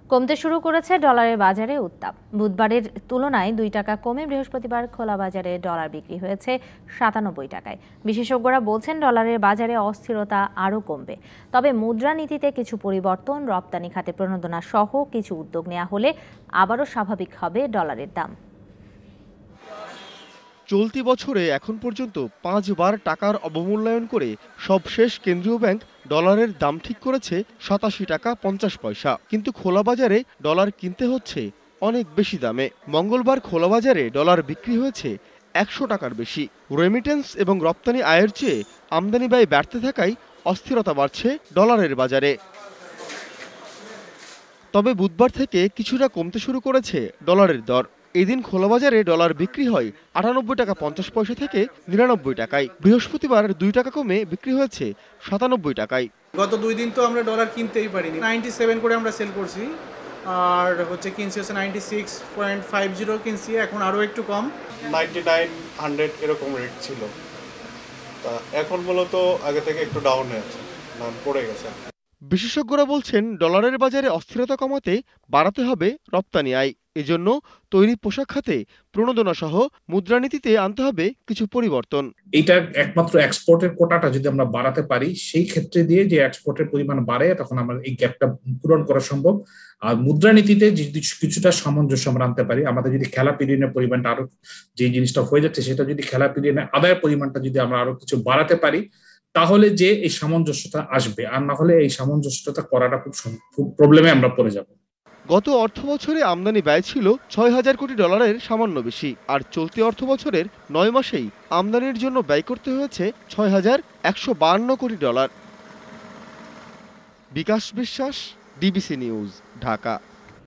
কমতে শুরু করেছে ডলারের বাজারে উত্তাপ। বুধবারের তুলনায় 2 টাকা কমে বৃহস্পতিবার খোলা বাজারে ডলার বিক্রি হয়েছে 97 টাকায়। বিশেষজ্ঞরা বলছেন ডলারের বাজারে অস্থিরতা আরও কমবে। তবে মুদ্রানীতিতে কিছু পরিবর্তন, রপ্তানি খাতে প্রণোদনা সহ কিছু উদ্যোগ নেওয়া হলে আবারও স্বাভাবিক হবে ডলারের দাম। চলতি বছরে এখন পর্যন্ত 5 বার টাকার অবমূল্যায়ন করে সবশেষ কেন্দ্রীয় ব্যাংক ডলারের দাম ঠিক করেছে 87 টাকা 50 পয়সা। কিন্তু খোলা বাজারে ডলার কিনতে হচ্ছে অনেক বেশি দামে। মঙ্গলবার খোলা বাজারে ডলার বিক্রি হয়েছে 100 টাকার বেশি। রেমিটেন্স এবং রপ্তানি আয়ের চেয়ে আমদানি ব্যয় বাড়তে থাকায় অস্থিরতা বাড়ছে ডলারের বাজারে। তবে বুধবার থেকে কিছুটা কমতে শুরু করেছে ডলারের দর। এদিন খোলা বাজারে ডলার বিক্রি হয় 98 টাকা 50 পয়সা থেকে 99 টাকায়। বৃহস্পতিবার 2 টাকা কমে বিক্রি হয়েছে 97 টাকায়। গত 2 দিন তো আমরা ডলার কিনতেই পারিনি। 97 করে আমরা সেল করছি, আর কিনছি 96.50 কিনছি, এখন আরও একটু কম 99, 100 এরকম রেট ছিল। তা এখন মূলত আগে থেকে একটু ডাউন হয়েছে, দাম পড়ে গেছে। বিশেষজ্ঞরা বলছেন ডলারের বাজারে অস্থিরতা কমাতে বাড়াতে হবে রপ্তানি আয়। এজন্য তৈরি পোশাক খাতে প্রণোদনা সহ মুদ্রানীতিতে আনতে হবে কিছু পরিবর্তন। এটা একমাত্র এক্সপোর্টের কোটাটা যদি আমরা বাড়াতে পারি, সেই ক্ষেত্রে দিয়ে যে এক্সপোর্টের পরিমাণ বাড়ে, তখন আমরা এই গ্যাপটা পূরণ করা সম্ভব। আর মুদ্রানীতিতে যদি কিছুটা সামঞ্জস্য আমরা আনতে পারি, আমাদের যদি খেলাপি ঋণের পরিমাণটা আরো, যে জিনিসটা হয়ে যাচ্ছে সেটা যদি খেলাপি ঋণের আদায়ের পরিমাণটা যদি আমরা আরো কিছু বাড়াতে পারি, তাহলে যে এই সামঞ্জস্যতা আসবে। আর না হলে এই সামঞ্জস্যতা করাটা খুব প্রবলেমে আমরা পড়ে যাব। গত অর্থ বছরে আমদানি ব্যয় ছিল 6,000 কোটি ডলারের সামান্য বেশি। আর চলতি অর্থ বছরের 9 মাসেই আমদানির জন্য ব্যয় করতে হয়েছে 6,152 কোটি ডলার। বিকাশ বিশ্বাস, ডিবিসি নিউজ, ঢাকা।